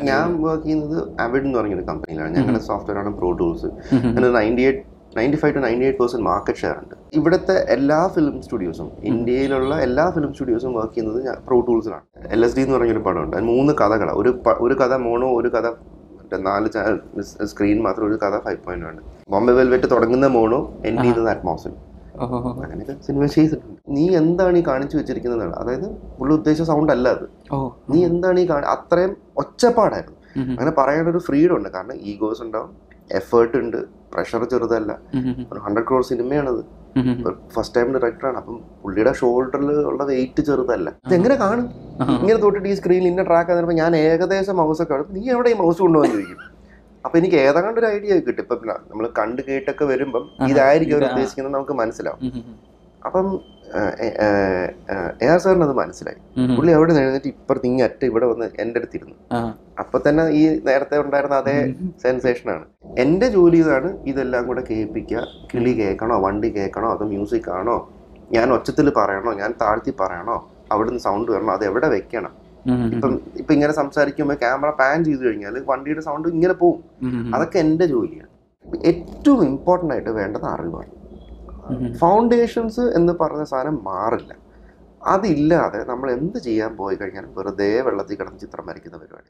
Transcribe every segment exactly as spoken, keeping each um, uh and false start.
ഞാൻ വർക്ക് ചെയ്യുന്നത് Avid എന്ന് പറഞ്ഞൊരു കമ്പനിയിലാണ്. ഞങ്ങളുടെ സോഫ്റ്റ്വെയർ ആണ് പ്രോ ടൂൾസ്. അതിന് ninety eight ninety five to ninety eight percent market share ഉണ്ട്. ഇവിടുത്തെ എല്ലാ ഫിലിം സ്റ്റുഡിയോസും, ഇന്ത്യയിലുള്ള എല്ലാ ഫിലിം സ്റ്റുഡിയോസും വർക്ക് ചെയ്യുന്നത് ഞാൻ പ്രോ ടൂൾസിലാണ്. എൽ എസ് ഡി എന്ന് പറഞ്ഞൊരു പടമുണ്ട്. അത് മൂന്ന് കഥകളാണ്. ഒരു ഒരു കഥ മോണോ, ഒരു കഥ നാല് സ്ക്രീൻ മാത്രം, ഒരു കഥ ഫൈവ് പോയിന്റ് ഉണ്ട്. ബോംബെ വെൽവെറ്റ് തുടങ്ങുന്ന മോണോ, എൻഡ് ചെയ്യുന്നത് അറ്റ്മോസിൽ. അങ്ങനെയൊക്കെ സിനിമ ചെയ്തിട്ടുണ്ട്. നീ എന്താണ് ഈ കാണിച്ചു വെച്ചിരിക്കുന്നതാണ്, അതായത് പുള്ളി ഉദ്ദേശിച്ച സൗണ്ട് അല്ല അത്. നീ എന്താണ് ഈ കാണി അത്രയും ഒച്ചപ്പാടായിരുന്നു. അങ്ങനെ പറയാനൊരു ഫ്രീഡം ഉണ്ട്. കാരണം ഈഗോസ് ഉണ്ടാവും, എഫേർട്ട് ഉണ്ട്, പ്രഷർ ചെറുതല്ല. ഒരു ഹൺഡ്രഡ് ക്രോർ സിനിമയാണത്. ഫസ്റ്റ് ടൈം ഡയറക്ടറാണ്. അപ്പം പുള്ളിയുടെ ഷോൾഡറിൽ ഉള്ള വെയിറ്റ് ചെറുതല്ല. ഇതെങ്ങനെ കാണും? ഇങ്ങനെ തൊട്ടിട്ട് ഈ സ്ക്രീനിൽ ഇന്ന ട്രാക്ക് ആകുമ്പോൾ ഞാൻ ഏകദേശം മൗസൊക്കെ കാണും. നീ എവിടെ ഈ മൗസ് കൊണ്ടുപോകാൻ ചോദിക്കും. അപ്പൊ എനിക്ക് ഏതാണ്ട് ഒരു ഐഡിയ കിട്ടും. ഇപ്പൊ നമ്മൾ കണ്ട് കേട്ടൊക്കെ വരുമ്പം ഇതായിരിക്കും അവർ ഉദ്ദേശിക്കുന്നത് നമുക്ക് മനസ്സിലാവും. അപ്പം എ ആർ സാറിന് അത് മനസ്സിലായി. പുള്ളി അവിടെ എഴുന്നേറ്റ് ഇപ്പുറത്ത് ഇങ്ങ അറ്റ ഇവിടെ വന്ന് എൻ്റെ അടുത്തിരുന്നു. അപ്പൊ തന്നെ ഈ നേരത്തെ ഉണ്ടായിരുന്ന അതേ സെൻസേഷനാണ്. എൻ്റെ ജോലി ഇതാണ്, ഇതെല്ലാം കൂടെ കേൾപ്പിക്കുക. കിളി കേൾക്കണോ, വണ്ടി കേൾക്കണോ, അതോ മ്യൂസിക് ആണോ, ഞാൻ ഒച്ചത്തിൽ പറയണോ, ഞാൻ താഴ്ത്തി പറയണോ, അവിടുന്ന് സൗണ്ട് വരണോ, അത് എവിടെ വെക്കണം. ഇപ്പം ഇപ്പൊ ഇങ്ങനെ സംസാരിക്കുമ്പോൾ ക്യാമറ പാൻ ചെയ്ത് കഴിഞ്ഞാൽ വണ്ടിയുടെ സൗണ്ട് ഇങ്ങനെ പോകും. അതൊക്കെ എൻ്റെ ജോലിയാണ്. ഏറ്റവും ഇമ്പോർട്ടൻ്റ് ആയിട്ട് വേണ്ടത് അറിവാണ്. ഫൗണ്ടേഷൻസ് എന്ന് പറഞ്ഞ സാധനം മാറില്ല. അതില്ലാതെ നമ്മൾ എന്ത് ചെയ്യാൻ പോയി കഴിഞ്ഞാൽ വെറുതെ വെള്ളത്തിൽ കിടന്ന് ചിത്രം വരയ്ക്കുന്ന പരിപാടി.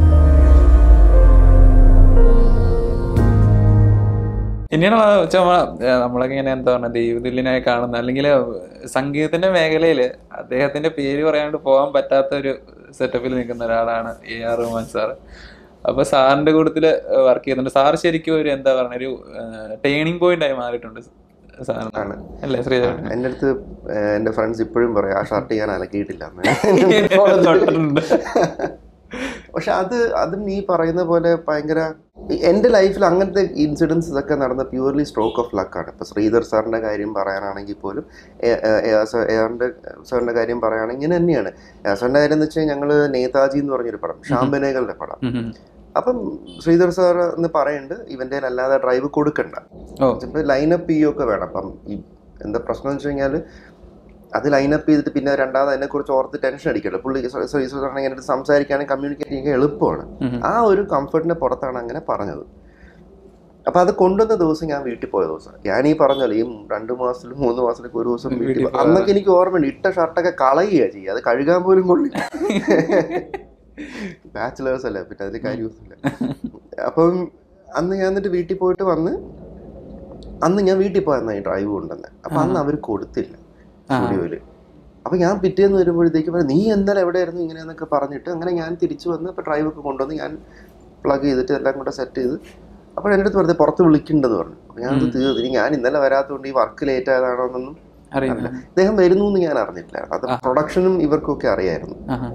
പിന്നീട് നമ്മളൊക്കെ ഇങ്ങനെ എന്താ പറയുക, ദൈവതുല്യനായി കാണുന്ന, അല്ലെങ്കിൽ സംഗീതത്തിന്റെ മേഖലയിൽ അദ്ദേഹത്തിന്റെ പേര് പറയാണ്ട് പോകാൻ പറ്റാത്ത ഒരു സെറ്റപ്പിൽ നിൽക്കുന്ന ഒരാളാണ് എ ആർ റഹ്മാൻ സാറ്. അപ്പൊ സാറിന്റെ കൂട്ടത്തില് വർക്ക് ചെയ്യുന്നുണ്ട്. സാർ ശരിക്കും ഒരു എന്താ പറയുക, ഒരു ടേണിംഗ് പോയിന്റ് ആയി മാറിയിട്ടുണ്ട് സാറാണ് അല്ലേ ശ്രീജേഷ്? എൻ്റെ അടുത്ത് എൻ്റെ ഫ്രണ്ട്സ് ഇപ്പോഴും പറയും ആ ഷർട്ട് ഞാൻ അലക്കിയിട്ടില്ല. പക്ഷെ അത് അതും നീ പറയുന്ന പോലെ ഭയങ്കര എൻ്റെ ലൈഫിൽ അങ്ങനത്തെ ഇൻസിഡൻസ് ഒക്കെ നടന്ന പ്യൂർലി സ്ട്രോക്ക് ഓഫ് ലക്കാണ്. ഇപ്പോൾ ശ്രീധർ സാറിൻ്റെ കാര്യം പറയാനാണെങ്കിൽ പോലും, എയറിൻ്റെ സാറിൻ്റെ കാര്യം പറയുകയാണെങ്കിൽ ഇങ്ങനെ തന്നെയാണ്. സാറിൻ്റെ കാര്യം എന്ന് വെച്ചാൽ ഞങ്ങൾ നേതാജി എന്ന് പറഞ്ഞൊരു പടം, ശ്യാം ബനേഗലിൻ്റെ പടം. അപ്പം ശ്രീധർ സാർ എന്ന് പറയുന്നുണ്ട് ഇവൻ്റെ അല്ലാതെ ഡ്രൈവ് കൊടുക്കണ്ട, ഇപ്പം ലൈനപ്പ് ചെയ്യുകയൊക്കെ വേണം. അപ്പം ഈ എന്താ പ്രശ്നം എന്ന് വെച്ച് കഴിഞ്ഞാൽ അത് ലൈനപ്പ് ചെയ്തിട്ട് പിന്നെ രണ്ടാമത് അതിനെക്കുറിച്ച് ഓർത്ത് ടെൻഷൻ അടിക്കല്ലോ. പുള്ളി ശ്രീധർ സാറിനെ ഇങ്ങനെ സംസാരിക്കുകയാണെങ്കിൽ കമ്മ്യൂണിക്കേറ്റ് ചെയ്യാൻ എളുപ്പമാണ്. ആ ഒരു കംഫർട്ടിൻ്റെ പുറത്താണ് അങ്ങനെ പറഞ്ഞത്. അപ്പം അത് കൊണ്ടുവന്ന ദിവസം ഞാൻ വീട്ടിൽ പോയ ദിവസം, ഞാൻ ഈ പറഞ്ഞല്ലോ ഈ രണ്ട് മാസത്തിലും മൂന്ന് മാസത്തിലൊക്കെ ഒരു ദിവസം വീട്ടിൽ, അന്നൊക്കെ എനിക്ക് ഓർമ്മയുണ്ട് ഇട്ട ഷർട്ടൊക്കെ കളയുകയാണ് ചെയ്യുക, അത് കഴുകാൻ പോലും കൊള്ളില്ല. ബാച്ചിലേഴ്സ് അല്ലേ, പിന്നെ അതിൽ കാര്യമൊന്നുമില്ല. അപ്പം അന്ന് ഞാൻ എന്നിട്ട് വീട്ടിൽ പോയിട്ട് വന്ന്, അന്ന് ഞാൻ വീട്ടിൽ പോയെന്നാ ഈ ഡ്രൈവ് കൊണ്ടുവന്നത്. അപ്പം അന്ന് അവർ കൊടുത്തില്ല സ്റ്റുഡിയോയില്. അപ്പം ഞാൻ പിറ്റേന്ന് വരുമ്പോഴത്തേക്ക് പറഞ്ഞു നീ എന്തായാലും എവിടെയായിരുന്നു ഇങ്ങനെയെന്നൊക്കെ പറഞ്ഞിട്ട്, അങ്ങനെ ഞാൻ തിരിച്ചു വന്ന് ഇപ്പോൾ ഡ്രൈവൊക്കെ കൊണ്ടുവന്ന് ഞാൻ പ്ലഗ് ചെയ്തിട്ട് എല്ലാം കൂടെ സെറ്റ് ചെയ്ത്, അപ്പോൾ എൻ്റെ അടുത്ത് വെറുതെ പുറത്ത് വിളിക്കണ്ടെന്ന് പറഞ്ഞു. അപ്പോൾ ഞാനത് തീർന്നു. ഇനി ഞാൻ ഇന്നലെ വരാത്തതുകൊണ്ട് ഈ വർക്ക് ലേറ്റ് ആയതാണോ എന്നൊന്നും അറിയില്ല. അദ്ദേഹം വരുന്നു എന്ന് ഞാൻ അറിഞ്ഞിട്ടില്ല. അത് പ്രൊഡക്ഷനും ഇവർക്കൊക്കെ അറിയായിരുന്നു.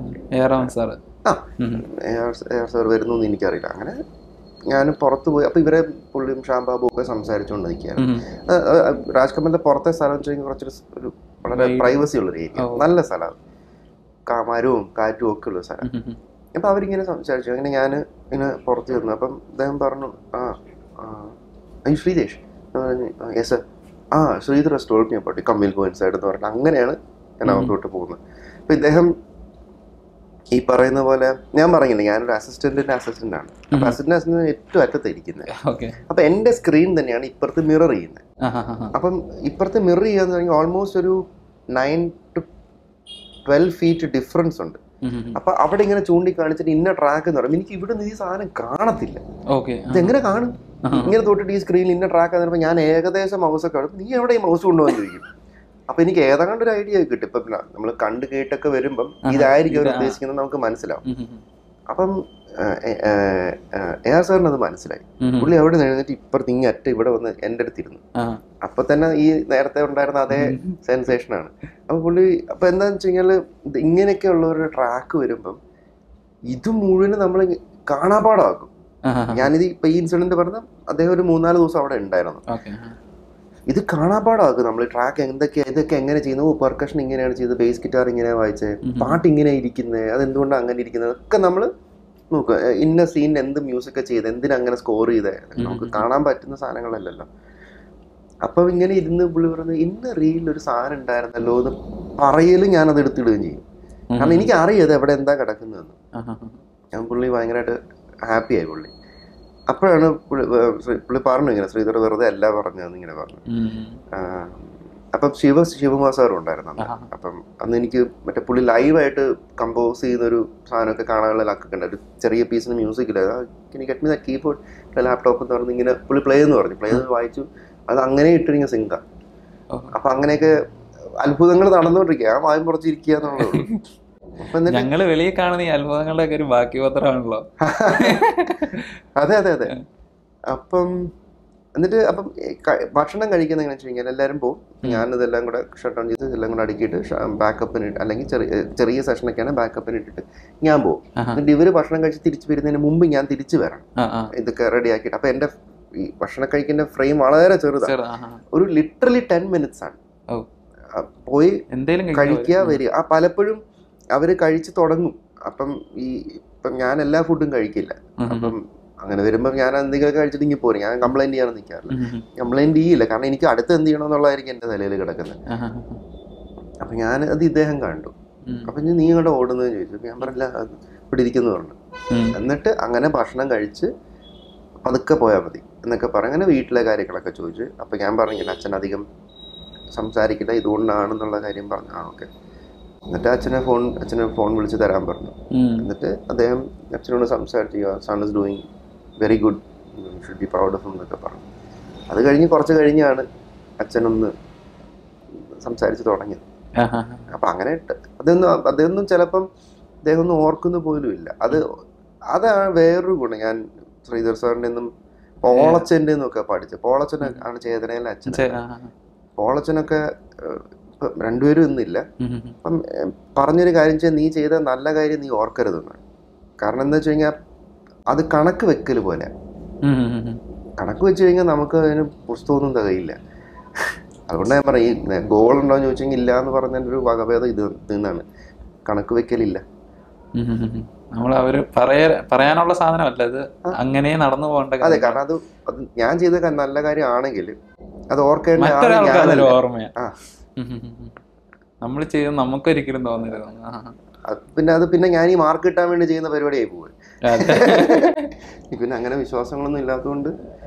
ആ സാർ വരുന്നു എന്ന് എനിക്കറിയില്ല. അങ്ങനെ ഞാൻ പുറത്ത് പോയി. അപ്പോൾ ഇവരെ പുള്ളിയും ഷാംബാബും ഒക്കെ സംസാരിച്ചുകൊണ്ട് നിൽക്കുകയായിരുന്നു. രാജ് കമലിൻ്റെ പുറത്തെ സ്ഥലം വെച്ച് കഴിഞ്ഞാൽ കുറച്ചൊരു ഒരു വളരെ പ്രൈവസി ഉള്ളൊരു ഏരിയ, നല്ല സ്ഥലമാണ്, കാമരവും കാറ്റും ഒക്കെ ഉള്ള സ്ഥലം. അപ്പം അവരിങ്ങനെ സംസാരിച്ചു. അങ്ങനെ ഞാൻ ഇങ്ങനെ പുറത്ത് ചെന്നു. അപ്പം അദ്ദേഹം പറഞ്ഞു ആ ഈ ശ്രീജേഷ് പറഞ്ഞു യെസ് സർ, ആ Sridhar stole me about come will go inside എന്ന് പറഞ്ഞു. അങ്ങനെയാണ് ഞാൻ അകത്തോട്ട് പോകുന്നത്. അപ്പം ഇദ്ദേഹം ഈ പറയുന്ന പോലെ ഞാൻ പറഞ്ഞില്ലേ ഞാനൊരു അസിസ്റ്റന്റിന്റെ അസിസ്റ്റന്റ് ആണ്. അപ്പൊ അസിസ്റ്റന്റ് അസിസ്റ്റന്റ് ഏറ്റവും അറ്റത്ത് ഇരിക്കുന്നത്. അപ്പൊ എന്റെ സ്ക്രീൻ തന്നെയാണ് ഇപ്പുറത്ത് മിറർ ചെയ്യുന്നത്. അപ്പം ഇപ്പുറത്ത് മിറർ ചെയ്യാന്ന് പറഞ്ഞാൽ ഓൾമോസ്റ്റ് ഒരു nine to twelve feet difference ഉണ്ട്. അപ്പൊ അവിടെ ഇങ്ങനെ ചൂണ്ടിക്കാണിച്ചിട്ട് ഇന്ന ട്രാക്ക് എന്ന് പറയുമ്പോൾ എനിക്ക് ഇവിടെ നിന്ന് ഈ സാധനം കാണത്തില്ല. ഇതെങ്ങനെ കാണും? ഇങ്ങനെ തൊട്ടിട്ട് ഈ സ്ക്രീനിൽ ഇന്ന ട്രാക്ക് എന്ന് പറയുമ്പോൾ ഞാൻ ഏകദേശം മൗസൊക്കെ കാണും. നീ എവിടെ ഈ മൗസ് കൊണ്ടുപോകാൻ ചോദിക്കും. അപ്പൊ എനിക്ക് ഏതാണ്ട് ഒരു ഐഡിയ കിട്ടും. ഇപ്പൊ നമ്മൾ കണ്ട് കേട്ടൊക്കെ വരുമ്പം ഇതായിരിക്കും അവർ ഉദ്ദേശിക്കുന്നത് നമുക്ക് മനസ്സിലാവും. അപ്പം എ ആർ സാറിന് അത് മനസ്സിലായി. പുള്ളി അവിടെ എഴുന്നേറ്റ് ഇപ്പുറത്ത് ഇങ്ങ അറ്റ ഇവിടെ വന്ന് എൻ്റെ അടുത്തിരുന്നു. അപ്പൊ തന്നെ ഈ നേരത്തെ ഉണ്ടായിരുന്ന അതേ സെൻസേഷനാണ്. അപ്പൊ പുള്ളി അപ്പൊ എന്താന്ന് വെച്ച് കഴിഞ്ഞാല് ഇങ്ങനെയൊക്കെ ഉള്ളവരുടെ ട്രാക്ക് വരുമ്പം ഇത് മുഴുവൻ നമ്മൾ കാണാപാടാക്കും. ഞാനിത് ഇപ്പൊ ഈ ഇൻസിഡന്റ് പറഞ്ഞ അദ്ദേഹം ഒരു മൂന്നാല് ദിവസം അവിടെ ഉണ്ടായിരുന്നു. ഇത് കാണാപാടാക്കും. നമ്മൾ ട്രാക്ക് എന്തൊക്കെയാ, ഇതൊക്കെ എങ്ങനെ ചെയ്യുന്നു, പെർക്കഷൻ ഇങ്ങനെയാണ് ചെയ്തത്, ബേസ് ഗിറ്റാർ ഇങ്ങനെയാണ് വായിച്ചത്, പാട്ട് ഇങ്ങനെ ഇരിക്കുന്നത്, അതെന്തുകൊണ്ടാണ് അങ്ങനെ ഇരിക്കുന്നത്, ഒക്കെ നമ്മൾ നോക്കുക. ഇന്ന സീനിന് എന്ത് മ്യൂസിക് ചെയ്ത്, എന്തിനങ്ങനെ സ്കോർ ചെയ്തേ, നമുക്ക് കാണാൻ പറ്റുന്ന സാധനങ്ങളല്ലല്ലോ. അപ്പം ഇങ്ങനെ ഇരുന്ന് പുള്ളി പറയുന്നത് ഇന്ന റീലിൽ ഒരു സാധനം ഉണ്ടായിരുന്നല്ലോ എന്ന് പറയലും ഞാനത് എടുത്തിടുകയും ചെയ്യും. കാരണം എനിക്ക് അറിയാം അത് എവിടെ എന്താ കിടക്കുന്നതെന്ന്. ഞാൻ പുള്ളി ഭയങ്കരമായിട്ട് ഹാപ്പിയായി പുള്ളി. അപ്പോഴാണ് പുള്ളി പുള്ളി പറഞ്ഞു ഇങ്ങനെ ശ്രീധർ വെറുതെ അല്ല പറഞ്ഞതെന്ന് ഇങ്ങനെ പറഞ്ഞു. അപ്പം ശിവ ശിവകുമാർ സാറും ഉണ്ടായിരുന്നു അന്ന്. അപ്പം അന്ന് എനിക്ക് മറ്റേ പുള്ളി ലൈവായിട്ട് കമ്പോസ് ചെയ്യുന്നൊരു സാധനമൊക്കെ കാണാനുള്ള ലക്കൊക്കെ ഉണ്ട്. ഒരു ചെറിയ പീസിന് മ്യൂസിക്കില്ല, എനിക്ക് get me that keyboard laptop എന്ന് പറഞ്ഞ് ഇങ്ങനെ പുള്ളി പ്ലേ എന്ന് പറഞ്ഞു. പ്ലേ എന്ന് വായിച്ചു, അത് അങ്ങനെ ഇട്ടിങ്ങനെ സിങ്കാ. അപ്പം അങ്ങനെയൊക്കെ അത്ഭുതങ്ങൾ നടന്നുകൊണ്ടിരിക്കുക. ആ വായും കുറച്ചിരിക്കുക എന്നുള്ളൂ. ഞങ്ങള് വെളിയിൽ കാണുന്ന ഈ അത്ഭുതങ്ങളുടെ ഒക്കെ ഒരു ബാക്കി പത്രമാണല്ലോ. അതെ അതെ അതെ. അപ്പം എന്നിട്ട് അപ്പം ഭക്ഷണം കഴിക്കുന്ന എങ്ങനെ വെച്ച് കഴിഞ്ഞാൽ എല്ലാവരും പോകും, ഞാനിതെല്ലാം കൂടെ ഷട്ട് ഡൗൺ ചെയ്ത് എല്ലാം കൂടെ അടുക്കിയിട്ട് ബാക്കപ്പിന് ഇട്ട്, അല്ലെങ്കിൽ ചെറിയ ചെറിയ സെഷനൊക്കെയാണ് ബാക്കപ്പിന് ഇട്ടിട്ട് ഞാൻ പോകും. എന്നിട്ട് ഇവര് ഭക്ഷണം കഴിച്ച് തിരിച്ചു വരുന്നതിന് മുമ്പ് ഞാൻ തിരിച്ചു വരണം ഇതൊക്കെ റെഡി ആക്കിയിട്ട്. അപ്പൊ എന്റെ ഈ ഭക്ഷണം കഴിക്കുന്ന ഫ്രെയിം വളരെ ചെറുതാണ്, ഒരു ലിറ്ററലി ടെൻ മിനിറ്റ്സ് ആണ്. പോയി കഴിക്കുക വരിക. ആ പലപ്പോഴും അവര് കഴിച്ച് തുടങ്ങും. അപ്പം ഈ ഇപ്പം ഞാൻ എല്ലാ ഫുഡും കഴിക്കില്ല. അപ്പം അങ്ങനെ വരുമ്പോൾ ഞാൻ എന്തെങ്കിലുമൊക്കെ കഴിച്ചിട്ട് ഇങ്ങനെ പോരും. ഞാൻ കംപ്ലൈന്റ് ചെയ്യാൻ നിൽക്കാറില്ല, കംപ്ലൈന്റ് ചെയ്യില്ല. കാരണം എനിക്ക് അടുത്ത് എന്ത് ചെയ്യണമെന്നുള്ളതായിരിക്കും എന്റെ തലയിൽ കിടക്കുന്നത്. അപ്പൊ ഞാൻ അത് ഇദ്ദേഹം കണ്ടു. അപ്പൊ ഞാൻ നീ ഇങ്ങോട്ട് ഓടുന്നതെന്ന് ചോദിച്ചു. ഞാൻ പറഞ്ഞില്ല, ഇവിടെ ഇരിക്കുന്നു പറഞ്ഞു. എന്നിട്ട് അങ്ങനെ ഭക്ഷണം കഴിച്ച് പതുക്കെ പോയാൽ മതി എന്നൊക്കെ പറഞ്ഞ് അങ്ങനെ വീട്ടിലെ കാര്യങ്ങളൊക്കെ ചോദിച്ചു. അപ്പൊ ഞാൻ പറഞ്ഞു അച്ഛൻ അധികം സംസാരിക്കില്ല, ഇതുകൊണ്ടാണെന്നുള്ള കാര്യം പറഞ്ഞു. ആ ഓക്കെ. എന്നിട്ട് അച്ഛനെ ഫോൺ അച്ഛനെ ഫോൺ വിളിച്ച് തരാൻ പറഞ്ഞു. എന്നിട്ട് അദ്ദേഹം അച്ഛനോട് സംസാരിച്ചു, son is doing very good, should be proud of എന്നൊക്കെ പറഞ്ഞു. അത് കഴിഞ്ഞ് കുറച്ച് കഴിഞ്ഞാണ് അച്ഛനൊന്ന് സംസാരിച്ച് തുടങ്ങിയത്. അപ്പം അങ്ങനെ അതൊന്നും അദ്ദേഹമൊന്നും ചിലപ്പം അദ്ദേഹം ഒന്നും ഓർക്കുന്ന പോലും ഇല്ല. അത് അതാണ് വേറൊരു ഗുണം. ഞാൻ ശ്രീധർ സാറിൻ്റെ ഒന്നും പോളച്ചൻ്റെ എന്നൊക്കെ പഠിച്ചത്. പോളച്ചൻ ആണ് ചേതനയിലെ അച്ഛൻ. പോളച്ചനൊക്കെ രണ്ടുപേരും ഇന്നില്ല. അപ്പം പറഞ്ഞൊരു കാര്യം വെച്ചാൽ നീ ചെയ്ത നല്ല കാര്യം നീ ഓർക്കരുതെന്നാണ്. കാരണം എന്താ വെച്ച് കഴിഞ്ഞാൽ അത് കണക്ക് വെക്കൽ പോലെ. കണക്ക് വെച്ച് കഴിഞ്ഞാൽ നമുക്ക് അതിന് പുസ്തകമൊന്നും തികയില്ല. അതുകൊണ്ട് ഞാൻ പറയും, ഈ ഗോൾ ഉണ്ടോ എന്ന് ചോദിച്ചെങ്കിൽ ഇല്ല എന്ന് പറഞ്ഞതിൻ്റെ ഒരു വകഭേദം ഇത് നിന്നാണ്. കണക്ക് വെക്കലില്ല. നമ്മൾ അവര് പറയാനുള്ള സാധനമല്ല, ഇത് അങ്ങനെ നടന്നു പോകേണ്ട. അതെ, കാരണം അത് ഞാൻ ചെയ്ത നല്ല കാര്യം ആണെങ്കിൽ അത് ഓർക്കേണ്ട ഓർമ്മ നമ്മൾ ചെയ്ത് നമുക്കൊരിക്കലും തോന്നരുത്. പിന്നെ അത് പിന്നെ ഞാൻ ഈ മാർക്ക് കിട്ടാൻ വേണ്ടി ചെയ്യുന്ന പരിപാടിയായി പോവുക. പിന്നെ അങ്ങനെ വിശ്വാസങ്ങളൊന്നും ഇല്ലാത്തതുകൊണ്ട്.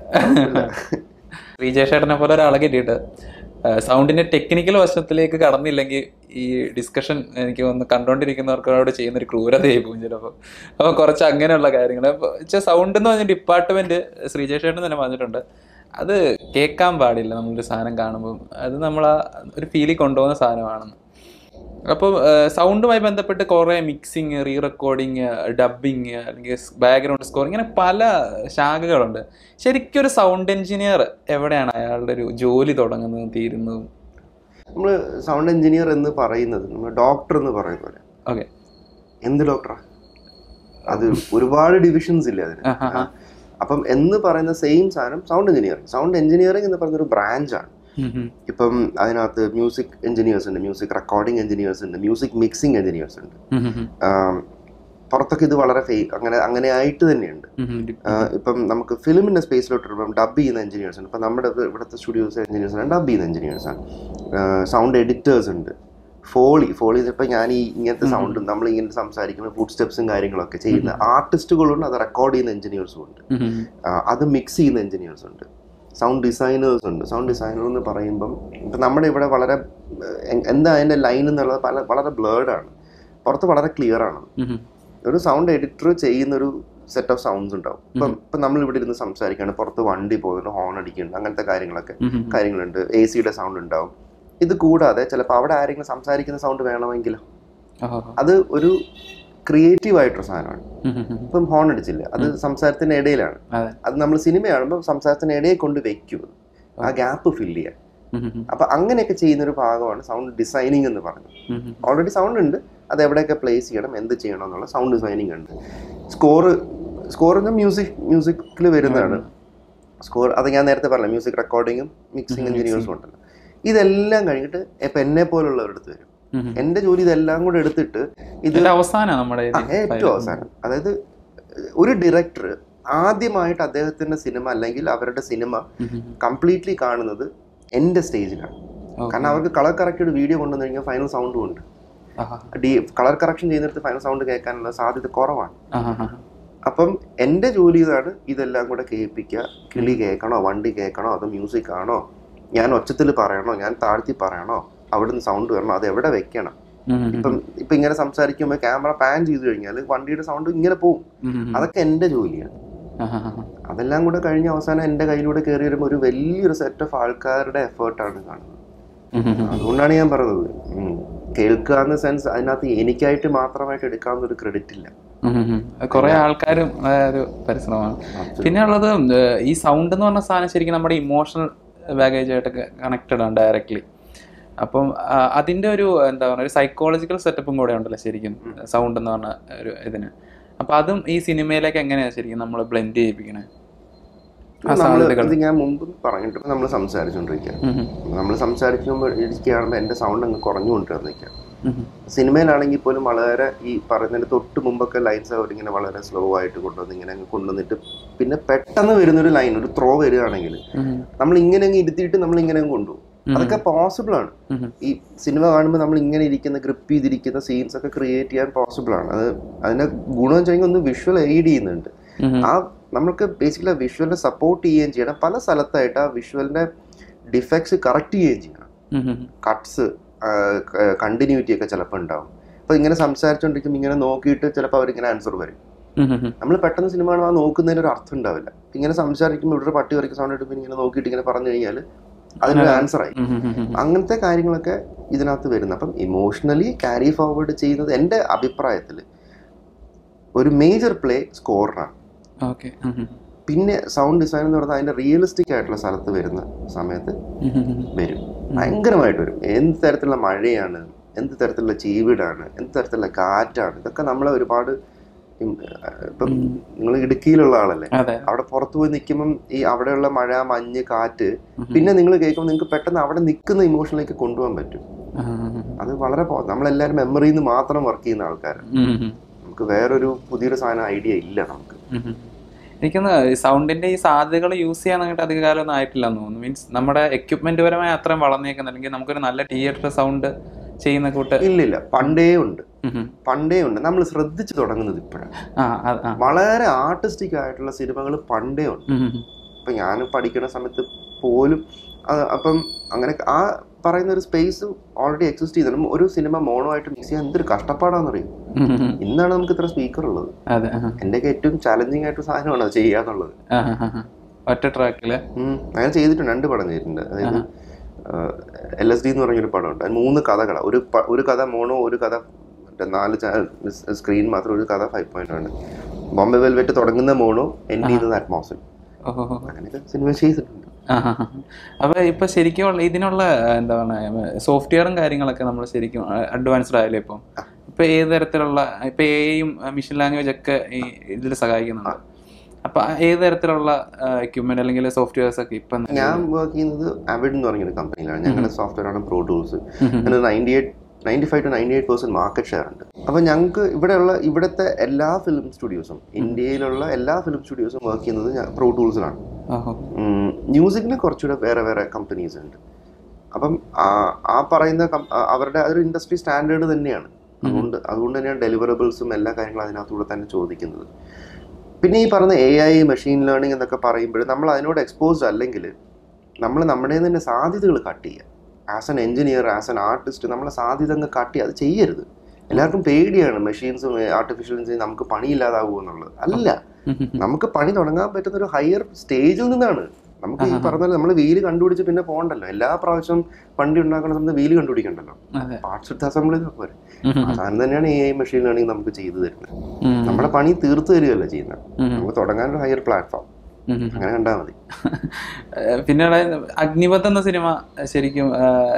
ശ്രീജേഷ് ചേട്ടനെ പോലെ ഒരാളെ കിട്ടിയിട്ട് സൗണ്ടിന്റെ ടെക്നിക്കൽ വശത്തിലേക്ക് കടന്നില്ലെങ്കിൽ ഈ ഡിസ്കഷൻ എനിക്ക് ഒന്ന് കണ്ടുകൊണ്ടിരിക്കുന്നവർക്കോട് ചെയ്യുന്നൊരു ക്രൂരതയായി പോകും ചിലപ്പോൾ. അപ്പോൾ കുറച്ച് അങ്ങനെയുള്ള കാര്യങ്ങൾ വെച്ചാൽ സൗണ്ട് എന്ന് പറഞ്ഞ ഡിപ്പാർട്ട്മെന്റ് ശ്രീജേഷ് ചേട്ടൻ തന്നെ പറഞ്ഞിട്ടുണ്ട്, അത് കേൾക്കാൻ പാടില്ല നമ്മളൊരു സാധനം കാണുമ്പം. അത് നമ്മൾ ആ ഒരു ഫീലിൽ കൊണ്ടുപോകുന്ന സാധനമാണെന്ന്. അപ്പോൾ സൗണ്ടുമായി ബന്ധപ്പെട്ട് കുറേ മിക്സിങ്, റീ റെക്കോർഡിങ്, ഡബ്ബിങ്, അല്ലെങ്കിൽ ബാക്ക്ഗ്രൗണ്ട് സ്കോർ, ഇങ്ങനെ പല ശാഖകളുണ്ട്. ശരിക്കും ഒരു സൗണ്ട് എഞ്ചിനീയർ എവിടെയാണ് അയാളുടെ ഒരു ജോലി തുടങ്ങുന്നതും തീരുന്നതും? നമ്മൾ സൗണ്ട് എഞ്ചിനീയർ എന്ന് പറയുന്നത് നമ്മൾ ഡോക്ടർ എന്ന് പറയുന്ന പോലെ. ഓക്കെ, എന്ത് ഡോക്ടറാ? അത് ഒരുപാട് ഡിവിഷൻസ് ഇല്ലേ അതിന്. അപ്പം എന്ന് പറയുന്ന സെയിം സാധനം സൗണ്ട് എഞ്ചിനീയറിംഗ്. സൗണ്ട് എഞ്ചിനീയറിംഗ് എന്ന് പറയുന്നൊരു ബ്രാഞ്ചാണ്. ഇപ്പം അതിനകത്ത് മ്യൂസിക് എഞ്ചിനീയേഴ്സ് ഉണ്ട്, മ്യൂസിക് റെക്കോർഡിംഗ് എഞ്ചിനീയേഴ്സ് ഉണ്ട്, മ്യൂസിക് മിക്സിംഗ് എഞ്ചിനീയേഴ്സ് ഉണ്ട്. പുറത്തൊക്കെ ഇത് വളരെ ഫേ അങ്ങനെ അങ്ങനെ ആയിട്ട് തന്നെയുണ്ട്. ഇപ്പം നമുക്ക് ഫിലിമിന്റെ സ്പേസിലോട്ട് ഇപ്പം ഡബ് ചെയ്യുന്ന എഞ്ചിനീയേഴ്സ് ഉണ്ട്. ഇപ്പം നമ്മുടെ ഇവിടുത്തെ സ്റ്റുഡിയോസ് എഞ്ചിനീയേഴ്സ് ആണ്, ഡബ് ചെയ്യുന്ന എഞ്ചിനീയേഴ്സ് ആണ്. സൗണ്ട് എഡിറ്റേഴ്സ് ഉണ്ട്, ഫോളി ഫോളി ഇപ്പം ഞാൻ ഈ ഇങ്ങനത്തെ സൗണ്ടും നമ്മൾ ഇങ്ങനത്തെ സംസാരിക്കുന്ന ഫുഡ് സ്റ്റെപ്സും കാര്യങ്ങളൊക്കെ ചെയ്യുന്ന ആർട്ടിസ്റ്റുകളുണ്ട്, അത് റെക്കോർഡ് ചെയ്യുന്ന എഞ്ചിനീയേഴ്സും ഉണ്ട്, അത് മിക്സ് ചെയ്യുന്ന എഞ്ചിനീയേഴ്സ് ഉണ്ട്, സൗണ്ട് ഡിസൈനേഴ്സ് ഉണ്ട്. സൗണ്ട് ഡിസൈനർ എന്ന് പറയുമ്പം ഇപ്പം നമ്മുടെ ഇവിടെ വളരെ എന്താ അതിൻ്റെ ലൈൻ എന്നുള്ളത് പല വളരെ ബ്ലേർഡാണ്, പുറത്ത് വളരെ ക്ലിയർ ആണ്. ഒരു സൗണ്ട് എഡിറ്റർ ചെയ്യുന്നൊരു സെറ്റ് ഓഫ് സൗണ്ട്സ് ഉണ്ടാവും. ഇപ്പം ഇപ്പം നമ്മൾ ഇവിടെ ഇരുന്ന് സംസാരിക്കുകയാണ്, പുറത്ത് വണ്ടി പോകുന്നുണ്ട്, ഹോൺ അടിക്കുന്നുണ്ട്, അങ്ങനത്തെ കാര്യങ്ങളൊക്കെ കാര്യങ്ങളുണ്ട്, എ സിയുടെ സൗണ്ട് ഉണ്ടാവും. ഇത് കൂടാതെ ചിലപ്പോൾ അവിടെ ആരെങ്കിലും സംസാരിക്കുന്ന സൗണ്ട് വേണമെങ്കിലോ, അത് ഒരു ക്രിയേറ്റീവ് ആയിട്ടൊരു സാധനമാണ്. ഇപ്പം ഹോൺ അടിച്ചില്ല, അത് സംസാരത്തിന്റെ ഇടയിലാണ്. അത് നമ്മൾ സിനിമ കാണുമ്പോൾ സംസാരത്തിന്റെ ഇടയിൽ കൊണ്ട് വെക്കും, ആ ഗ്യാപ്പ് ഫില്ല് ചെയ്യാൻ. അപ്പൊ അങ്ങനെയൊക്കെ ചെയ്യുന്നൊരു ഭാഗമാണ് സൗണ്ട് ഡിസൈനിങ് എന്ന് പറയുന്നത്. ഓൾറെഡി സൗണ്ട് ഉണ്ട്, അത് എവിടെയൊക്കെ പ്ലേസ് ചെയ്യണം, എന്ത് ചെയ്യണം എന്നുള്ള സൗണ്ട് ഡിസൈനിങ് ഉണ്ട്. സ്കോർ സ്കോർ എന്ന് മ്യൂസിക് മ്യൂസിക്കിൽ വരുന്നതാണ് സ്കോർ. അത് ഞാൻ നേരത്തെ പറഞ്ഞ മ്യൂസിക് റെക്കോർഡിങ്ങും മിക്സിംഗ് എഞ്ചിനീയേഴ്സും ഉണ്ടല്ലോ. ഇതെല്ലാം കഴിഞ്ഞിട്ട് ഇപ്പൊ എന്നെ പോലുള്ളവരെടുത്ത് വരും. എന്റെ ജോലി ഇതെല്ലാം കൂടെ എടുത്തിട്ട് ഇത് അവസാനം നമ്മുടെ ഏറ്റവും അവസാനം, അതായത് ഒരു ഡയറക്ടർ ആദ്യമായിട്ട് അദ്ദേഹത്തിന്റെ സിനിമ അല്ലെങ്കിൽ അവരുടെ സിനിമ കംപ്ലീറ്റ്ലി കാണുന്നത് എന്റെ സ്റ്റേജിലാണ്. കാരണം അവർക്ക് കളർ കറക്റ്റ് വീഡിയോ കൊണ്ടുവന്നു കഴിഞ്ഞാൽ ഫൈനൽ സൗണ്ടും ഉണ്ട്. ഡി കളർ കറക്ഷൻ ചെയ്യുന്നിടത്ത് ഫൈനൽ സൗണ്ട് കേൾക്കാനുള്ള സാധ്യത കുറവാണ്. അപ്പം എൻ്റെ ജോലി ഇതാണ്, ഇതെല്ലാം കൂടെ കേൾപ്പിക്കുക. കിളി കേൾക്കണോ, വണ്ടി കേൾക്കണോ, അതോ മ്യൂസിക് ആണോ, ഞാൻ ഒച്ചത്തിൽ പറയണോ, ഞാൻ താഴ്ത്തി പറയണോ, അവിടുന്ന് സൗണ്ട് വരണോ, അത് എവിടെ വെക്കണം. ഇപ്പം ഇപ്പൊ ഇങ്ങനെ സംസാരിക്കുമ്പോൾ ക്യാമറ പാൻ ചെയ്ത് കഴിഞ്ഞാൽ വണ്ടിയുടെ സൗണ്ട് ഇങ്ങനെ പോവും. അതൊക്കെ എൻ്റെ ജോലിയാണ്. അതെല്ലാം കൂടെ കഴിഞ്ഞ അവസാനം എൻ്റെ കയ്യിലൂടെ കയറി വരുമ്പോൾ ഒരു വലിയൊരു സെറ്റ് ഓഫ് ആൾക്കാരുടെ എഫേർട്ടാണ് കാണുന്നത്. അതുകൊണ്ടാണ് ഞാൻ പറഞ്ഞത്, കേൾക്കുക എന്ന സെൻസ് അതിനകത്ത് എനിക്കായിട്ട് മാത്രമായിട്ട് എടുക്കാവുന്ന ഒരു ക്രെഡിറ്റ് ഇല്ല, കുറെ ആൾക്കാരും ഒരു പരിശ്രമമാണ്. പിന്നെ ഉള്ളത് ഈ സൗണ്ട് എന്ന് പറഞ്ഞ സാധനം ശരിക്കും നമ്മുടെ ഇമോഷണൽ ബാഗേജ് ആയിട്ടൊക്കെ കണക്റ്റഡ് ആണ് ഡയറക്ട്ലി. അപ്പം അതിൻ്റെ ഒരു എന്താ പറയുക ഒരു സൈക്കോളജിക്കൽ സെറ്റപ്പും കൂടെ ഉണ്ടല്ലോ ശരിക്കും സൗണ്ട് എന്ന് പറഞ്ഞ ഒരു ഇതിന്. അപ്പം അതും ഈ സിനിമയിലേക്ക് എങ്ങനെയാണ് ശരിക്കും നമ്മൾ ബ്ലെൻഡ് ചെയ്യിപ്പിക്കണേ? ഞാൻ മുമ്പ് പറഞ്ഞിട്ട് നമ്മൾ സംസാരിച്ചുകൊണ്ടിരിക്കുക, നമ്മൾ സംസാരിക്കുമ്പോൾ ഇരിക്കുകയാണെങ്കിൽ എൻ്റെ സൗണ്ട് അങ്ങ് കുറഞ്ഞുകൊണ്ടിരിക്കുക. സിനിമയിലാണെങ്കിൽ പോലും വളരെ ഈ പറയുന്നതിന് തൊട്ട് മുമ്പൊക്കെ ലൈൻസ് അവരിങ്ങനെ വളരെ സ്ലോ ആയിട്ട് കൊണ്ടുവന്ന് ഇങ്ങനെ അങ്ങ് കൊണ്ടുവന്നിട്ട് പിന്നെ പെട്ടെന്ന് വരുന്നൊരു ലൈൻ, ഒരു ത്രോ വരികയാണെങ്കിൽ നമ്മൾ ഇങ്ങനെ അങ്ങ് ഇരുത്തിയിട്ട് നമ്മൾ ഇങ്ങനെ അങ്ങ് കൊണ്ടുപോകും. അതൊക്കെ പോസിബിൾ ആണ്. ഈ സിനിമ കാണുമ്പോൾ നമ്മൾ ഇങ്ങനെ ഇരിക്കുന്ന ഗ്രിപ്പ് ചെയ്തിരിക്കുന്ന സീൻസ് ഒക്കെ ക്രിയേറ്റ് ചെയ്യാൻ പോസിബിൾ ആണ്. അത് അതിന്റെ ഗുണം വെച്ചാൽ ഒന്ന് വിഷ്വൽ എയ്ഡ് ചെയ്യുന്നുണ്ട്. ആ നമ്മൾക്ക് ബേസിക്കലി ആ വിഷ്വലിനെ സപ്പോർട്ട് ചെയ്യുകയും ചെയ്യണം. പല സ്ഥലത്തായിട്ട് ആ വിഷ്വലിന്റെ ഡിഫക്ട്സ് കറക്റ്റ് ചെയ്യുകയും ചെയ്യണം. കട്ട്സ്, കണ്ടിന്യൂറ്റി ഒക്കെ ചിലപ്പോൾ ഉണ്ടാവും. അപ്പൊ ഇങ്ങനെ സംസാരിച്ചുകൊണ്ടിരിക്കുമ്പോൾ ഇങ്ങനെ നോക്കിയിട്ട് ചിലപ്പോൾ അവരിങ്ങനെ ആൻസർ വരും. നമ്മൾ പെട്ടെന്ന് സിനിമ കാണുമ്പോൾ ആ നോക്കുന്നതിന് ഒരു അർത്ഥം ഉണ്ടാവില്ല. ഇങ്ങനെ സംസാരിക്കുമ്പോൾ ഇവിടെ പട്ടി വരയ്ക്കുന്ന സൗണ്ട് എടുക്കുമ്പോൾ ഇങ്ങനെ നോക്കിയിട്ട് ഇങ്ങനെ പറഞ്ഞു കഴിഞ്ഞാൽ അതിനൊരു ആൻസറായി. അങ്ങനത്തെ കാര്യങ്ങളൊക്കെ ഇതിനകത്ത് വരുന്നത്. അപ്പം ഇമോഷണലി ക്യാരി ഫോർവേഡ് ചെയ്യുന്നത് എൻ്റെ അഭിപ്രായത്തിൽ ഒരു മേജർ പ്ലേ സ്കോറിനാണ്. പിന്നെ സൗണ്ട് ഡിസൈൻ എന്ന് പറഞ്ഞാൽ അതിന്റെ റിയലിസ്റ്റിക് ആയിട്ടുള്ള സ്ഥലത്ത് വരുന്ന സമയത്ത് വരും, ഭയങ്കരമായിട്ട് വരും. എന്ത് തരത്തിലുള്ള മഴയാണ്, എന്ത് തരത്തിലുള്ള ചീവിടാണ്, എന്ത് തരത്തിലുള്ള കാറ്റാണ്, ഇതൊക്കെ നമ്മളെ ഒരുപാട്. ഇപ്പം നിങ്ങൾ ഇടുക്കിയിലുള്ള ആളല്ലേ, അവിടെ പുറത്തു പോയി നിൽക്കുമ്പം ഈ അവിടെയുള്ള മഴ, മഞ്ഞ്, കാറ്റ് പിന്നെ നിങ്ങൾ കേൾക്കുമ്പോൾ നിങ്ങൾക്ക് പെട്ടെന്ന് അവിടെ നിൽക്കുന്ന ഇമോഷനിലേക്ക് കൊണ്ടുപോകാൻ പറ്റും. അത് വളരെ നമ്മളെല്ലാവരും മെമ്മറിയിൽ നിന്ന് മാത്രം വർക്ക് ചെയ്യുന്ന ആൾക്കാരാണ്. നമുക്ക് വേറൊരു പുതിയൊരു സാധനം ഐഡിയ ഇല്ല നമുക്ക്. എനിക്കൊന്ന് സൗണ്ടിന്റെ ഈ സാധ്യതകൾ യൂസ് ചെയ്യാൻ അങ്ങോട്ട് അധിക കാലമൊന്നും ആയിട്ടില്ലെന്ന് തോന്നുന്നു. മീൻസ് നമ്മുടെ എക്യുപ്മെന്റ് പരമായി അത്രയും വളർന്നേക്കുന്ന, അല്ലെങ്കിൽ നമുക്കൊരു നല്ല തിയേറ്റർ സൗണ്ട് ചെയ്യുന്ന കൂട്ട് ഇല്ലില്ല. പണ്ടേ ഉണ്ട്, പണ്ടേ ഉണ്ട്. നമ്മൾ ശ്രദ്ധിച്ചു തുടങ്ങുന്നത് ഇപ്പോഴാണ്. വളരെ ആർട്ടിസ്റ്റിക് ആയിട്ടുള്ള സിനിമകൾ പണ്ടേ ഉണ്ട്. ഇപ്പൊ ഞാൻ പഠിക്കുന്ന സമയത്ത് പോലും അപ്പം അങ്ങനെ ആ പറയുന്ന ഒരു സ്പേസ് ഓൾറെഡി എക്സിസ്റ്റ് ചെയ്തിട്ടും ഒരു സിനിമ മോണോ ആയിട്ട് മിക്സ് ചെയ്യാൻ എന്തൊരു കഷ്ടപ്പാടാന്നറിയും. ഇന്നാണ് നമുക്ക് ഇത്ര സ്പീക്കർ ഉള്ളത്. എന്റെയൊക്കെ ഏറ്റവും ചാലഞ്ചിങ് ആയിട്ടൊരു സാധനമാണ് അത് ചെയ്യാന്നുള്ളത്. ഒറ്റ ട്രാക്കില് അങ്ങനെ ചെയ്തിട്ടുണ്ട്, രണ്ട് പടം ചെയ്തിട്ടുണ്ട്. അതായത് എൽ എസ് ഡി എന്ന് പറഞ്ഞൊരു പടമുണ്ട്. അതിന് മൂന്ന് കഥകളാണ്. ഒരു ഒരു കഥ മോണോ, ഒരു കഥ നാല് സ്ക്രീൻ മാത്രം, ഒരു കഥ ഫൈവ് പോയിന്റ് ആണ്. ബോംബെ വെൽവെറ്റ് തുടങ്ങുന്ന മോണോ, എൻഡ് ചെയ്യുന്നത് അറ്റ്മോസ്ഫിയർ. അങ്ങനെയൊക്കെ സിനിമ ചെയ്തിട്ടുണ്ട്. അപ്പൊ ഇപ്പൊ ശരിക്കും ഇതിനുള്ള എന്താ പറയുക സോഫ്റ്റ്വെയറും കാര്യങ്ങളൊക്കെ നമ്മൾ ശരിക്കും അഡ്വാൻസ്ഡ് ആയാലും ഇപ്പം ഇപ്പൊ ഏത് തരത്തിലുള്ള ഇപ്പൊ എ ഐയും മെഷീൻ ലാംഗ്വേജ് ഒക്കെ ഈ ഇതിൽ സഹായിക്കുന്നുണ്ട്. അപ്പൊ ഏത് തരത്തിലുള്ള എക്യുപ്മെന്റ് അല്ലെങ്കിൽ സോഫ്റ്റ്വെയർസ് ഒക്കെ ഇപ്പൊ ഞാൻ വർക്ക് ചെയ്യുന്നത് അവിഡ് എന്ന് പറഞ്ഞൊരു കമ്പനിയിലാണ്. ഞങ്ങളുടെ സോഫ്റ്റ്വെയർ ആണ് Pro Tools. Ninety eight ninety five to ninety eight percent market share ഉണ്ട്. അപ്പൊ ഞങ്ങൾക്ക് ഇവിടെയുള്ള ഇവിടുത്തെ എല്ലാ ഫിലിം സ്റ്റുഡിയോസും, ഇന്ത്യയിലുള്ള എല്ലാ ഫിലിം സ്റ്റുഡിയോസും വർക്ക് ചെയ്യുന്നത് പ്രോ ടൂൾസിലാണ്. മ്യൂസിക്കിന് കുറച്ചുകൂടെ വേറെ വേറെ കമ്പനീസ് ഉണ്ട്. അപ്പം ആ പറയുന്ന അവരുടെ അതൊരു ഇൻഡസ്ട്രി സ്റ്റാൻഡേർഡ് തന്നെയാണ്. അതുകൊണ്ട് അതുകൊണ്ട് തന്നെയാണ് ഡെലിവറബിൾസും എല്ലാ കാര്യങ്ങളും അതിനകത്തൂടെ തന്നെ ചോദിക്കുന്നത്. പിന്നെ ഈ പറഞ്ഞ എ ഐ, മെഷീൻ ലേണിംഗ് എന്നൊക്കെ പറയുമ്പോൾ നമ്മൾ അതിനോട് എക്സ്പോസ്ഡ് അല്ലെങ്കിൽ നമ്മൾ നമ്മുടെ തന്നെ സാധ്യതകൾ കട്ട് ചെയ്യുക. As an engineer, as an artist നമ്മളെ സാധ്യത അങ്ങ് കട്ട് ചെയ്യുക. അത് ചെയ്യരുത്. എല്ലാവർക്കും പേടിയാണ് മെഷീൻസും ആർട്ടിഫിഷ്യൽ ഇൻറ്റലിജൻസും നമുക്ക് പണിയില്ലാതാവുക എന്നുള്ളത്. അല്ല, നമുക്ക് പണി തുടങ്ങാൻ പറ്റുന്ന ഒരു ഹയർ സ്റ്റേജിൽ നിന്നാണ്. നമുക്ക് ഈ പറഞ്ഞാൽ നമ്മൾ വീല് കണ്ടുപിടിച്ച് പിന്നെ പോകണ്ടല്ലോ. എല്ലാ പ്രാവശ്യം വണ്ടി ഉണ്ടാക്കുന്ന സമയത്ത് വീല് കണ്ടുപിടിക്കണ്ടല്ലോ, പാർട്സ് എടുത്ത് അസംബിൾ ചെയ്താൽ പോരെ. സാധനം തന്നെയാണ് എ ഐ, മെഷീൻ ലേണിംഗ് നമുക്ക് ചെയ്തു തരുന്നത്. നമ്മുടെ പണി തീർത്തു തരികയല്ല ചെയ്യുന്നത്. നമുക്ക് തുടങ്ങാനൊരു ഹയർ പ്ലാറ്റ്ഫോം അങ്ങനെ കണ്ടാൽ മതി. പിന്നെ അഗ്നിപഥ് എന്ന സിനിമ ശരിക്കും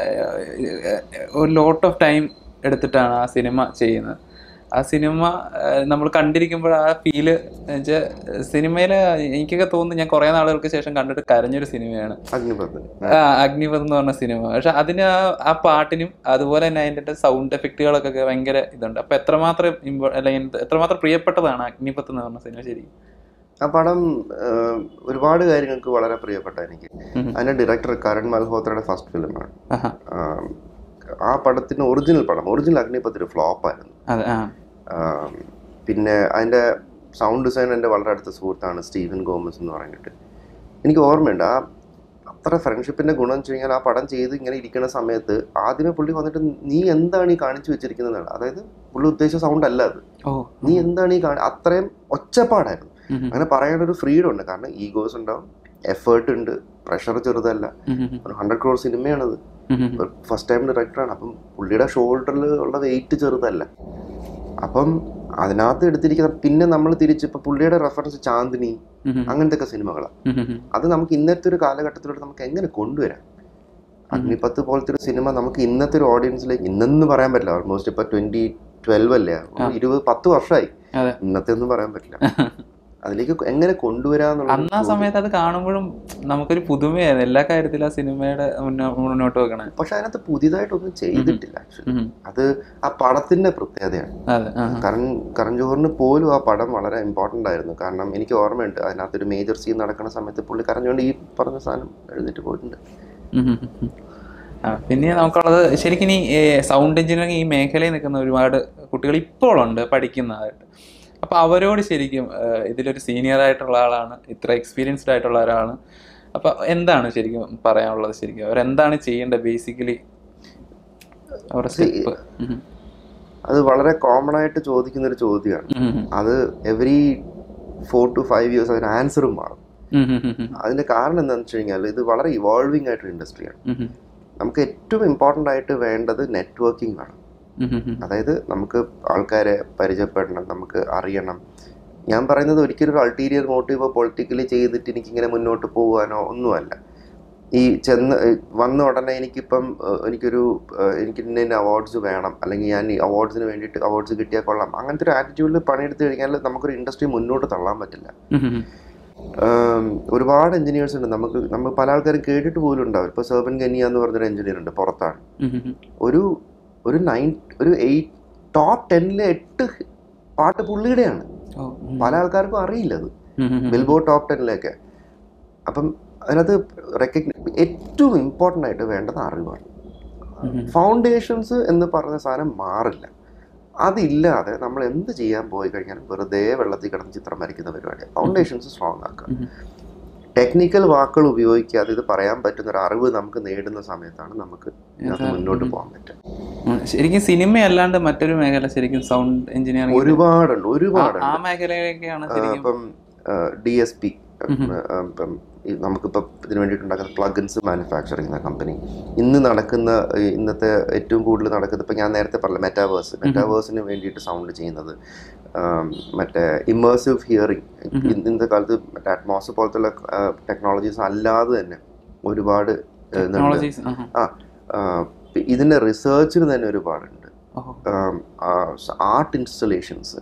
ഒരു ലോട്ട് ഓഫ് ടൈം എടുത്തിട്ടാണ് ആ സിനിമ ചെയ്യുന്നത്. ആ സിനിമ നമ്മൾ കണ്ടിരിക്കുമ്പോൾ ആ ഫീല് വെച്ചാൽ സിനിമയില് എനിക്കൊക്കെ തോന്നുന്നു ഞാൻ കുറെ നാളുകൾക്ക് ശേഷം കണ്ടിട്ട് കരഞ്ഞൊരു സിനിമയാണ് അഗ്നിപഥ്. ആ അഗ്നിപഥ് എന്ന് പറഞ്ഞ സിനിമ. പക്ഷെ അതിന് ആ പാട്ടിനും അതുപോലെ തന്നെ അതിൻ്റെ സൗണ്ട് എഫക്റ്റുകളൊക്കെ ഭയങ്കര ഇതുണ്ട്. അപ്പൊ എത്രമാത്രം ഇമ്പോ അല്ലെങ്കിൽ എത്രമാത്രം പ്രിയപ്പെട്ടതാണ് അഗ്നിപഥ് എന്ന് പറഞ്ഞ സിനിമ ശരിക്കും? ആ പടം ഒരുപാട് കാര്യങ്ങൾക്ക് വളരെ പ്രിയപ്പെട്ട എനിക്ക്. അതിന്റെ ഡയറക്ടർ കരൺ മൽഹോത്രയുടെ ഫസ്റ്റ് ഫിലിമാണ്. ആ പടത്തിന് ഒറിജിനൽ പടം ഒറിജിനൽ അഗ്നിപത്ത് ഒരു ഫ്ലോപ്പായിരുന്നു. പിന്നെ അതിൻ്റെ സൗണ്ട് ഡിസൈൻ എൻ്റെ വളരെ അടുത്ത സുഹൃത്താണ് സ്റ്റീവൻ ഗോമസ് എന്ന് പറഞ്ഞിട്ട്. എനിക്ക് ഓർമ്മയുണ്ട് ആ അത്ര ഫ്രണ്ട്ഷിപ്പിൻ്റെ ഗുണം എന്ന് വെച്ച് കഴിഞ്ഞാൽ ആ പടം ചെയ്ത് ഇങ്ങനെ ഇരിക്കുന്ന സമയത്ത് ആദ്യമേ പുള്ളി വന്നിട്ട് നീ എന്താണ് ഈ കാണിച്ചു വെച്ചിരിക്കുന്നതാണ്, അതായത് പുള്ളി ഉദ്ദേശിച്ച സൗണ്ട് അല്ല അത്, നീ എന്താണ് ഈ കാണി അത്രയും ഒച്ചപ്പാടായിരുന്നു. അങ്ങനെ പറയാനൊരു ഫ്രീഡം ഉണ്ട്, കാരണം ഈഗോസ് ഉണ്ടാവും, എഫേർട്ട് ഉണ്ട്, പ്രഷർ ചെറുതല്ല, ഒരു ഹൺഡ്രഡ് ക്രോർ സിനിമയാണത്, ഫസ്റ്റ് ടൈം ഡയറക്ടറാണ്. അപ്പം പുള്ളിയുടെ ഷോൾഡറിൽ ഉള്ള വെയിറ്റ് ചെറുതല്ല. അപ്പം അതിനകത്ത് എടുത്തിരിക്കുന്ന പിന്നെ നമ്മൾ തിരിച്ചിപ്പോൾ പുള്ളിയുടെ റെഫറൻസ് ചാന്ദിനി അങ്ങനത്തെ ഒക്കെ സിനിമകളാണ്. അത് നമുക്ക് ഇന്നത്തെ ഒരു കാലഘട്ടത്തിലൂടെ നമുക്ക് എങ്ങനെ കൊണ്ടുവരാം? അഗ്നിപത്ത് പോലത്തെ ഒരു സിനിമ നമുക്ക് ഇന്നത്തെ ഒരു ഓഡിയൻസിലേക്ക് ഇന്നെന്ന് പറയാൻ പറ്റില്ല, ഓൾമോസ്റ്റ് ഇപ്പൊ ട്വന്റി ട്വൽവ് അല്ലേ, ഇരുപത് പത്ത് വർഷമായി, ഇന്നത്തെ ഒന്നും പറയാൻ പറ്റില്ല. അതിലേക്ക് എങ്ങനെ കൊണ്ടുവരാന്നുള്ള അന്ന് ആ സമയത്ത് അത് കാണുമ്പോഴും നമുക്കൊരു പുതുമയായിരുന്നു എല്ലാ കാര്യത്തിലും ആ സിനിമയുടെ മുന്നോട്ട് വെക്കണേ. പക്ഷെ അതിനകത്ത് പുതിയതായിട്ടൊന്നും ചെയ്തിട്ടില്ല ആക്ച്വലി. അത് ആ പടത്തിന്റെ പ്രത്യേകതയാണ്. കരൺ കരൺ ജോഹറിന് പോലും ആ പടം വളരെ ഇമ്പോർട്ടന്റ് ആയിരുന്നു. കാരണം എനിക്ക് ഓർമ്മയുണ്ട് അതിനകത്തൊരു മേജർ സീൻ നടക്കുന്ന സമയത്ത് പുള്ളി കരഞ്ഞുകൊണ്ട് ഈ പറഞ്ഞ സാധനം എഴുതിട്ട് പോയിട്ടുണ്ട്. പിന്നെ നമുക്കുള്ളത് ശരിക്കും ഈ സൗണ്ട് എഞ്ചിനീയറിംഗ് ഈ മേഖലയിൽ നിൽക്കുന്ന ഒരുപാട് കുട്ടികൾ ഇപ്പോഴുണ്ട് പഠിക്കുന്നതായിട്ട്. അപ്പോൾ അവരോട് ശരിക്കും ഇതിലൊരു സീനിയർ ആയിട്ടുള്ള ആളാണ്, ഇത്ര എക്സ്പീരിയൻസ്ഡ് ആയിട്ടുള്ള ഒരാളാണ്, അപ്പോൾ എന്താണ് ശരിക്കും പറയാനുള്ളത്? ശരിക്കും അവരെന്താണ് ചെയ്യേണ്ടത് ബേസിക്കലി? അവരുടെ സ്റ്റെപ്പ് അത് വളരെ കോമൺ ആയിട്ട് ചോദിക്കുന്ന ഒരു ചോദ്യമാണ്. അത് every four to five years അതിന് ആൻസറും മാറും. അതിന്റെ കാരണം എന്താണെന്ന് വെച്ച് കഴിഞ്ഞാൽ ഇത് വളരെ ഇവോൾവിംഗ് ആയിട്ടൊരു ഇൻഡസ്ട്രിയാണ്. നമുക്ക് ഏറ്റവും ഇമ്പോർട്ടൻ്റ് ആയിട്ട് വേണ്ടത് നെറ്റ്വർക്കിംഗ് ആണ്. അതായത് നമുക്ക് ആൾക്കാരെ പരിചയപ്പെടണം, നമുക്ക് അറിയണം. ഞാൻ പറയുന്നത് ഒരിക്കലും ഒരു അൾട്ടീരിയർ മോട്ടീവോ പൊളിറ്റിക്കലി ചെയ്തിട്ട് എനിക്കിങ്ങനെ മുന്നോട്ട് പോകാനോ ഒന്നുമല്ല. ഈ ചെന്ന് വന്ന ഉടനെ എനിക്കിപ്പം എനിക്കൊരു എനിക്ക് ഇന്ന അവാർഡ്സ് വേണം, അല്ലെങ്കിൽ ഞാൻ ഈ അവാർഡ്സിന് വേണ്ടിയിട്ട് അവാർഡ്സ് കിട്ടിയാൽ കൊള്ളാം, അങ്ങനത്തെ ഒരു ആറ്റിറ്റ്യൂഡിൽ പണിയെടുത്ത് കഴിഞ്ഞാൽ നമുക്കൊരു ഇൻഡസ്ട്രി മുന്നോട്ട് തള്ളാൻ പറ്റില്ല. ഒരുപാട് എഞ്ചിനീയേഴ്സ് ഉണ്ട്, നമുക്ക് നമ്മൾ പല ആൾക്കാരും കേട്ടിട്ട് പോലും ഉണ്ടാവും. ഇപ്പോൾ സെർബൻ ഗനിയ എന്ന് പറഞ്ഞൊരു എഞ്ചിനീയർ ഉണ്ട്, പുറത്താണ്. ഒരു ഒരു നയൻ ഒരു എയ്റ്റ് ടോപ്പ് ടെന്നിലെ എട്ട് പാട്ട് പുള്ളിയുടെയാണ്. പല ആൾക്കാർക്കും അറിയില്ല അത്, ബിൽബോർഡ് ടോപ്പ് ടെന്നിലേക്ക്. അപ്പം അതിനകത്ത് റെക്കഗ്നൈ ഏറ്റവും ഇമ്പോർട്ടൻ്റ് ആയിട്ട് വേണ്ടത് അറിവാണ്. ഫൗണ്ടേഷൻസ് എന്ന് പറഞ്ഞ സാധനം മാറില്ല. അതില്ലാതെ നമ്മൾ എന്ത് ചെയ്യാൻ പോയി കഴിഞ്ഞാലും വെറുതെ വെള്ളത്തിൽ കിടന്ന് ചിത്രം വരയ്ക്കുന്ന പരിപാടിയാണ്. ഫൗണ്ടേഷൻസ് സ്ട്രോങ് ആക്കുക, ടെക്നിക്കൽ വാക്കുകൾ ഉപയോഗിക്കാതെ ഇത് പറയാൻ പറ്റുന്ന ഒരു അറിവ് നമുക്ക് നേടുന്ന സമയത്താണ് നമുക്ക് മുന്നോട്ട് പോകാൻ പറ്റുക. ശരിക്കും സിനിമ അല്ലാണ്ട് മറ്റൊരു മേഖല ശരിക്കും സൗണ്ട് എഞ്ചിനീയറിംഗ് ഒരുപാടുണ്ട് ഒരുപാടുണ്ട് ആ മേഖലയിലേക്കാണ്. ഇപ്പം ഡി എസ് പി, ഇപ്പം നമുക്കിപ്പോൾ ഇതിന് വേണ്ടിയിട്ടുണ്ടാക്കുന്ന പ്ലഗിൻസ് മാനുഫാക്ചർ ചെയ്യുന്ന കമ്പനി, ഇന്ന് നടക്കുന്ന ഇന്നത്തെ ഏറ്റവും കൂടുതൽ നടക്കുന്നത് ഇപ്പം ഞാൻ നേരത്തെ പറഞ്ഞ മെറ്റാവേഴ്സ് മെറ്റാവേഴ്സിന് വേണ്ടിയിട്ട് സൗണ്ട് ചെയ്യുന്നത്, മറ്റേ ഇമേഴ്സീവ് ഹിയറിംഗ്, ഇന്നത്തെ കാലത്ത് മറ്റേ അറ്റ്മോസ് പോലത്തുള്ള ടെക്നോളജീസ് അല്ലാതെ തന്നെ ഒരുപാട് ആ ഇതിൻ്റെ റിസർച്ചിന് തന്നെ ഒരുപാടുണ്ട്. ആർട്ട് ഇൻസ്റ്റലേഷൻസ്,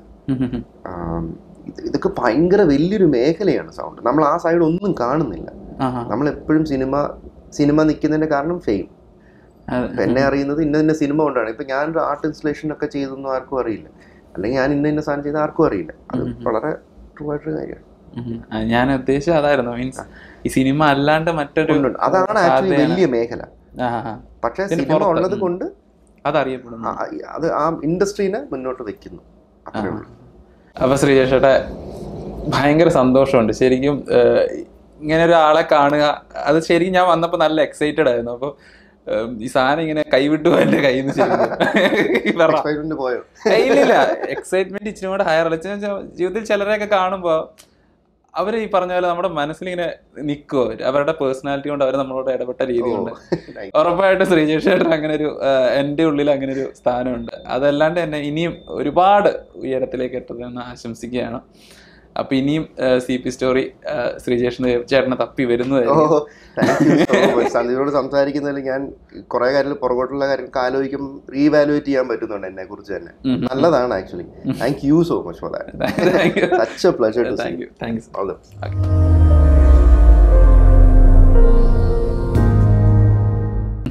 ഇതൊക്കെ ഭയങ്കര വലിയൊരു മേഖലയാണ് സൗണ്ട്. നമ്മൾ ആ സൈഡ് ഒന്നും കാണുന്നില്ല. നമ്മളെപ്പോഴും സിനിമ സിനിമ നിൽക്കുന്നതിന്റെ കാരണം ഫെയിം. എന്നെ അറിയുന്നത് ഇന്ന ഇന്ന സിനിമ കൊണ്ടാണ്. ഇപ്പൊ ഞാനൊരു ആർട്ട് ഇൻസ്റ്റലേഷൻ ഒക്കെ ചെയ്തൊന്നും ആർക്കും അറിയില്ല, അല്ലെങ്കിൽ ഞാൻ ഇന്ന ഇന്ന സാധനം ചെയ്ത് ആർക്കും അറിയില്ല. അത് വളരെ ട്രൂ ആയിട്ടൊരു കാര്യമാണ്. ഞാൻ ഉദ്ദേശിച്ചത് അതായിരുന്നു, മീൻസ് ഈ സിനിമ അല്ലാണ്ട് മറ്റൊരു അതാണ് ആക്ച്വലി വലിയ മേഖല. പക്ഷെ സിനിമ ഉള്ളത് കൊണ്ട് അതറിയപ്പെടുന്നു, അത് ആ ഇൻഡസ്ട്രീനെ മുന്നോട്ട് വെക്കുന്നു, അത്രേ ഉള്ളൂ. അപ്പോൾ ശ്രീജേഷ് ചേട്ടാ ഭയങ്കര സന്തോഷമുണ്ട് ശരിക്കും ഇങ്ങനെ ഒരാളെ കാണുക. അത് ശരിക്കും ഞാൻ വന്നപ്പോൾ നല്ല എക്സൈറ്റഡ് ആയിരുന്നു. അപ്പോൾ ഈ സാധനം ഇങ്ങനെ കൈവിട്ടു എൻ്റെ കയ്യിൽ നിന്ന് ശരിക്കും പോയോ? ഇല്ലില്ല, എക്സൈറ്റ്മെന്റ് ഇച്ചിരി കൂടെ ഹയർ അല്ല. ജീവിതത്തിൽ ചിലരെയൊക്കെ കാണുമ്പോൾ അവർ ഈ പറഞ്ഞ പോലെ നമ്മുടെ മനസ്സിലിങ്ങനെ നിൽക്കുമോ, അവരുടെ പേഴ്സണാലിറ്റി കൊണ്ട് അവർ നമ്മളോട് ഇടപെട്ട രീതി കൊണ്ട്. ഉറപ്പായിട്ടും ശ്രീജേഷ് ചേട്ടൻ അങ്ങനെ ഒരു എൻ്റെ ഉള്ളിൽ അങ്ങനെ ഒരു സ്ഥാനമുണ്ട്. അതല്ലാണ്ട് തന്നെ ഇനിയും ഒരുപാട് ഉയരത്തിലേക്ക് എത്തുമെന്ന് ആശംസിക്കുകയാണ്. അപ്പൊ ഇനിയും സി പി സ്റ്റോറി ശ്രീജേഷ് ചേട്ടനെ തപ്പി വരുന്നതായിരിക്കും. സന്ദീപിനോട് സംസാരിക്കുന്നതിൽ ഞാൻ കുറെ കാര്യങ്ങൾ പുറകോട്ടുള്ള കാര്യങ്ങൾ ആലോചിക്കും, റീവാലുവേറ്റ് ചെയ്യാൻ പറ്റുന്നുണ്ട് എന്നെ കുറിച്ച് തന്നെ. നല്ലതാണ് actually. Thank you so much for that. Such a pleasure to see you. Thanks. All the best.